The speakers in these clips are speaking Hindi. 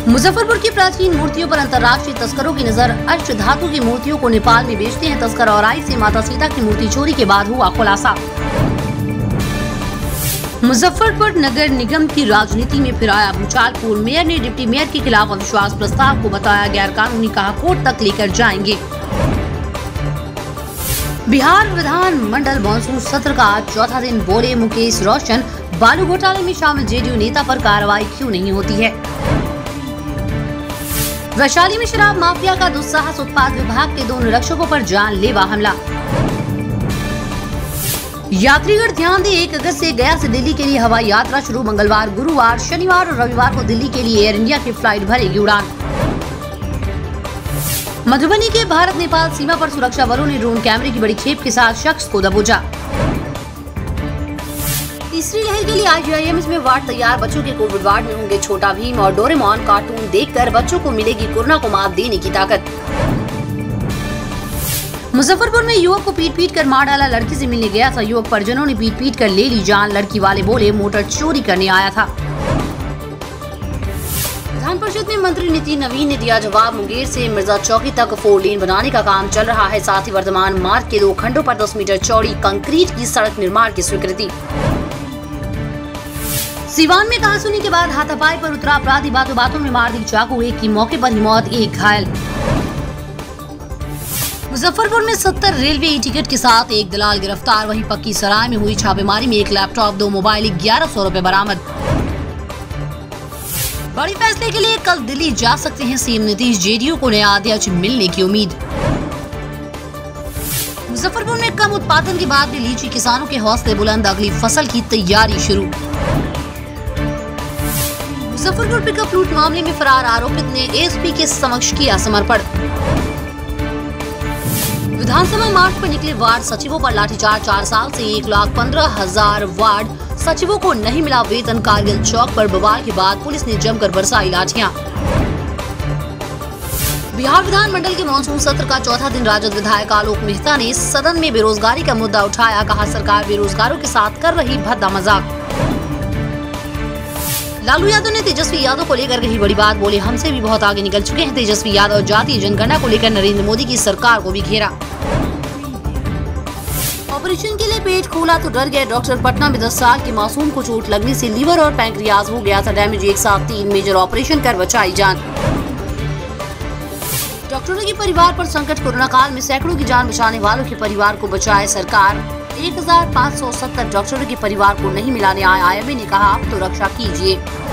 मुजफ्फरपुर की प्राचीन मूर्तियों पर अंतर्राष्ट्रीय तस्करों की नजर। अष्ट धातु की मूर्तियों को नेपाल में बेचते हैं तस्कर। और आई से माता सीता की मूर्ति चोरी के बाद हुआ खुलासा। मुजफ्फरपुर नगर निगम की राजनीति में फिर आया भूचाल। पूर्व मेयर ने डिप्टी मेयर के खिलाफ अविश्वास प्रस्ताव को बताया गैर कानूनी, कहा कोर्ट तक लेकर जाएंगे। बिहार विधान मंडल मानसून सत्र का आज चौथा दिन। बोले मुकेश रोशन, बालू घोटाले में शामिल जेडीयू नेता पर कार्रवाई क्यों नहीं होती है। वैशाली में शराब माफिया का दुस्साहस। उत्पाद विभाग के 2 निरीक्षकों पर जानलेवा हमला। यात्रीगण ध्यान दें, 1 अगस्त से गया से दिल्ली के लिए हवाई यात्रा शुरू। मंगलवार, गुरुवार, शनिवार और रविवार को दिल्ली के लिए एयर इंडिया की फ्लाइट भरेगी उड़ान। मधुबनी के भारत नेपाल सीमा पर सुरक्षा बलों ने ड्रोन कैमरे की बड़ी खेप के साथ शख्स को दबोचा। तीसरी लहर के लिए IGIMS में वार्ड तैयार। बच्चों के कोविड वार्ड में होंगे छोटा भीम और डोरेमोन कार्टून देखकर बच्चों को मिलेगी कोरोना को मात देने की ताकत। मुजफ्फरपुर में युवक को पीट कर मार डाला। लड़की से मिलने गया था युवक, परिजनों ने पीट कर ले ली जान। लड़की वाले बोले मोटर चोरी करने आया था। विधान परिषद में मंत्री नितिन नवीन ने दिया जवाब। मुंगेर से मिर्जा चौकी तक 4 लेन बनाने का काम चल रहा है। साथ ही वर्तमान मार्ग के 2 खंडों पर 10 मीटर चौड़ी कंक्रीट की सड़क निर्माण की स्वीकृति। सिवान में कहासुनी के बाद हाथापाई पर उतरा अपराधी। बातों बातों में मार दी चाकू। एक की मौके पर ही मौत, 1 घायल। मुजफ्फरपुर में 70 रेलवे ई टिकट के साथ 1 दलाल गिरफ्तार। वहीं पक्की सराय में हुई छापेमारी में 1 लैपटॉप, 2 मोबाइल, 1100 रुपए बरामद। बड़े फैसले के लिए कल दिल्ली जा सकते हैं सीएम नीतीश। जेडीयू को नया अध्यक्ष मिलने की उम्मीद। मुजफ्फरपुर में कम उत्पादन के बाद भी लीची किसानों के हौसले बुलंद। अगली फसल की तैयारी शुरू। मुजफ्फरपुर पिकअप लूट मामले में फरार आरोपित ने एसपी के समक्ष किया समर्पण। विधानसभा मार्च पर निकले वार्ड सचिवों पर लाठीचार्ज। 4 साल से 1,15,000 वार्ड सचिवों को नहीं मिला वेतन। कारगिल चौक पर बवाल के बाद पुलिस ने जमकर बरसाई लाठियां। बिहार विधान मंडल के मानसून सत्र का चौथा दिन। राजद विधायक आलोक मेहता ने सदन में बेरोजगारी का मुद्दा उठाया। कहा सरकार बेरोजगारों के साथ कर रही भद्दा मजाक। लालू यादव ने तेजस्वी यादव को लेकर कही बड़ी बात। बोले हमसे भी बहुत आगे निकल चुके हैं तेजस्वी यादव। जातीय जनगणना को लेकर नरेंद्र मोदी की सरकार को भी घेरा। ऑपरेशन के लिए पेट खोला तो डर गए डॉक्टर। पटना में 10 साल के मासूम को चोट लगने से लीवर और पैंक्रियाज हो गया था डैमेज। एक साथ 3 मेजर ऑपरेशन कर बचाई जान। डॉक्टरों के परिवार पर संकट। कोरोना काल में सैकड़ों की जान बचाने वालों के परिवार को बचाए सरकार। 1570 डॉक्टरों के परिवार को नहीं मिला न्याय। आईएमए ने कहा आप तो रक्षा कीजिए।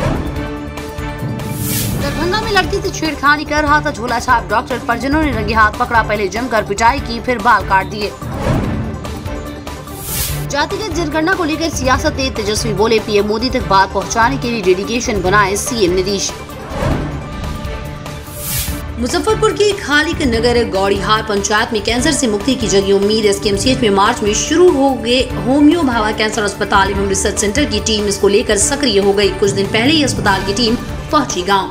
दरभंगा में लड़की से छेड़खानी कर रहा था झोला छाप डॉक्टर। परिजनों ने रंगे हाथ पकड़ा। पहले जमकर पिटाई की, फिर बाल काट दिए। जातिगत जनगणना को लेकर सियासत तेज। तेजस्वी बोले पीएम मोदी तक बात पहुंचाने के लिए डेलीगेशन बनाए सीएम नीतीश। मुजफ्फरपुर की खालिक नगर गौड़ीहार पंचायत में कैंसर से मुक्ति की जगी उम्मीद। एसकेएमसीएच में मार्च में शुरू हो गए होम्यो भाभा कैंसर अस्पताल एवं रिसर्च सेंटर की टीम इसको लेकर सक्रिय हो गई। कुछ दिन पहले ही अस्पताल की टीम पहुंची गांव।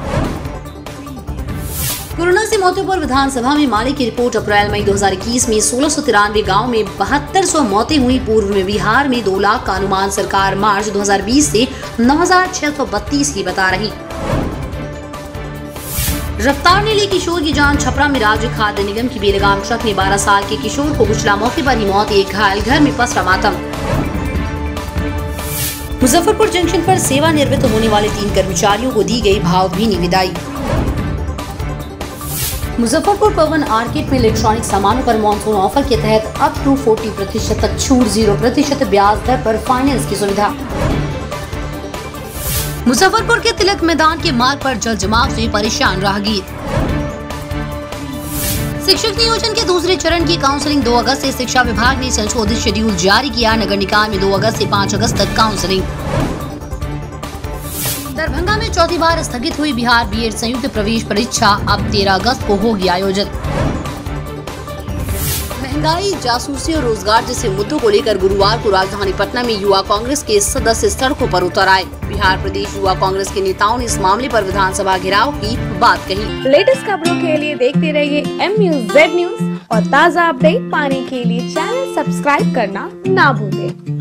कोरोना से मौतों पर विधानसभा में माले की रिपोर्ट। अप्रैल-मई 2021 में 1693 गाँव में 7200 मौतें हुई। पूर्व में बिहार में 2 लाख का अनुमान सरकार मार्च 2020 से 9632 ही बता रही। रफ्तार ने ली किशोर की जान। छपरा में राज्य खाद्य निगम की बेलगाम ट्रक ने 12 साल के किशोर को कुचला। मौके पर ही मौत, 1 घायल। घर में पसरा मातम। मुजफ्फरपुर जंक्शन पर सेवानिवृत्त होने वाले 3 कर्मचारियों को दी गई भावभीनी विदाई। मुजफ्फरपुर पवन आर्केड में इलेक्ट्रॉनिक सामानों पर मानसून ऑफर के तहत अप टू 40% तक छूट। 0% ब्याज दर पर फाइनेंस की सुविधा। मुजफ्फरपुर के तिलक मैदान के मार्ग पर जल जमाव से परेशान राहगीर। शिक्षक नियोजन के दूसरे चरण की काउंसलिंग 2 अगस्त से। शिक्षा विभाग ने संशोधित शेड्यूल जारी किया। नगर निकाय में 2 अगस्त से 5 अगस्त तक काउंसलिंग। दरभंगा में चौथी बार स्थगित हुई बिहार बीएड संयुक्त प्रवेश परीक्षा। अब 13 अगस्त को होगी आयोजित। महंगाई, जासूसी और रोजगार जैसे मुद्दों को लेकर गुरुवार को राजधानी पटना में युवा कांग्रेस के सदस्य सड़कों पर उतर आए। बिहार प्रदेश युवा कांग्रेस के नेताओं ने इस मामले पर विधानसभा घेराव की बात कही। लेटेस्ट खबरों के लिए देखते रहिए MUZ न्यूज और ताज़ा अपडेट पाने के लिए चैनल सब्सक्राइब करना ना भूलें।